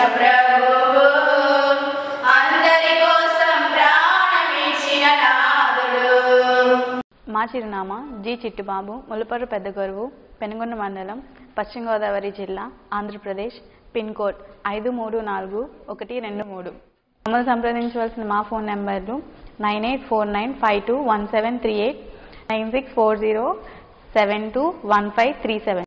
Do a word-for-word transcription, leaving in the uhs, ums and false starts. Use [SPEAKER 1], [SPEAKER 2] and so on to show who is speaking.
[SPEAKER 1] ప్రభువు అందరి కోసం ప్రాణమిచ్చిన నాథుడు.
[SPEAKER 2] మా చిరునామా జి చిట్టుబాబు, ములపర్రు పెద్దగొరువు, పెనుగొండ మండలం, పశ్చిమ గోదావరి జిల్లా, ఆంధ్రప్రదేశ్. పిన్ కోడ్ ఐదు మూడు నాలుగు ఒకటి రెండు మూడు. మమ్మల్ని సంప్రదించవలసిన మా ఫోన్ నెంబర్లు nine eight four nine five two one seven three eight, nine six four zero seven two one five three seven.